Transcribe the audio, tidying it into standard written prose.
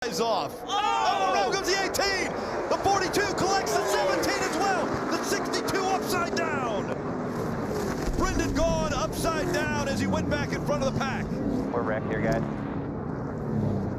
is off. Oh, around goes the 18. The 42 collects the 17 as well. The 62 upside down. Brendan Gaughan upside down as he went back in front of the pack. We're wrecked here, guys.